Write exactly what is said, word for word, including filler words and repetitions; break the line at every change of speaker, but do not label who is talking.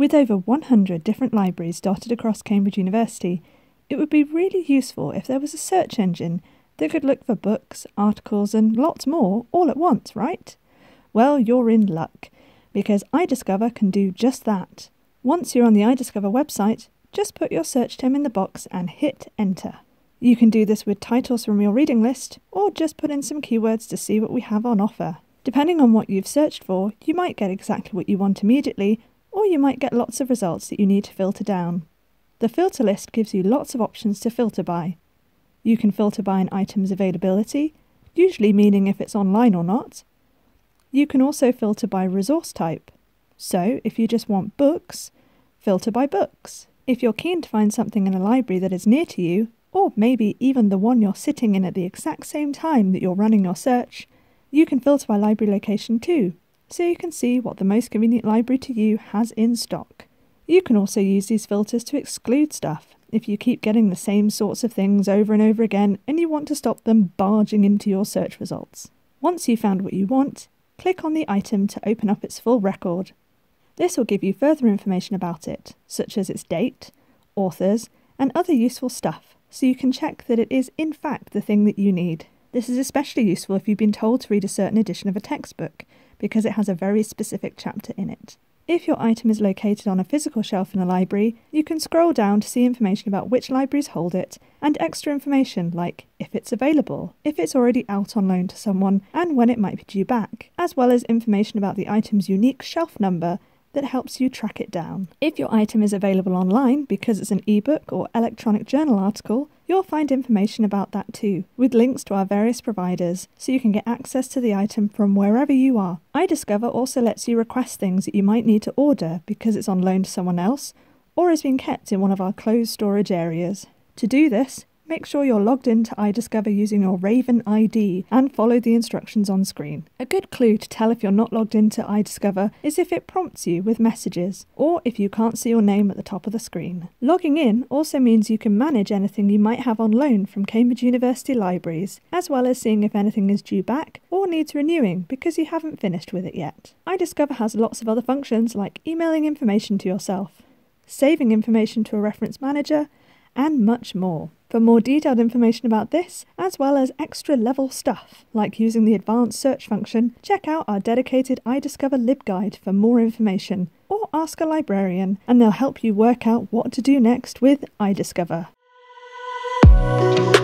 With over one hundred different libraries dotted across Cambridge University, it would be really useful if there was a search engine that could look for books, articles and lots more all at once, right? Well, you're in luck, because iDiscover can do just that. Once you're on the iDiscover website, just put your search term in the box and hit enter. You can do this with titles from your reading list, or just put in some keywords to see what we have on offer. Depending on what you've searched for, you might get exactly what you want immediately, or you might get lots of results that you need to filter down. The filter list gives you lots of options to filter by. You can filter by an item's availability, usually meaning if it's online or not. You can also filter by resource type. So, if you just want books, filter by books. If you're keen to find something in a library that is near to you, or maybe even the one you're sitting in at the exact same time that you're running your search, you can filter by library location too, so you can see what the most convenient library to you has in stock. You can also use these filters to exclude stuff, if you keep getting the same sorts of things over and over again and you want to stop them barging into your search results. Once you've found what you want, click on the item to open up its full record. This will give you further information about it, such as its date, authors, and other useful stuff, so you can check that it is in fact the thing that you need. This is especially useful if you've been told to read a certain edition of a textbook, because it has a very specific chapter in it. If your item is located on a physical shelf in a library, you can scroll down to see information about which libraries hold it, and extra information like if it's available, if it's already out on loan to someone, and when it might be due back, as well as information about the item's unique shelf number that helps you track it down. If your item is available online because it's an ebook or electronic journal article, you'll find information about that too, with links to our various providers, so you can get access to the item from wherever you are. iDiscover also lets you request things that you might need to order because it's on loan to someone else, or is being kept in one of our closed storage areas. To do this, make sure you're logged into iDiscover using your Raven I D and follow the instructions on screen. A good clue to tell if you're not logged into iDiscover is if it prompts you with messages, or if you can't see your name at the top of the screen. Logging in also means you can manage anything you might have on loan from Cambridge University libraries, as well as seeing if anything is due back or needs renewing because you haven't finished with it yet. iDiscover has lots of other functions like emailing information to yourself, saving information to a reference manager, and much more. For more detailed information about this, as well as extra level stuff, like using the advanced search function, check out our dedicated iDiscover LibGuide for more information, or ask a librarian, and they'll help you work out what to do next with iDiscover.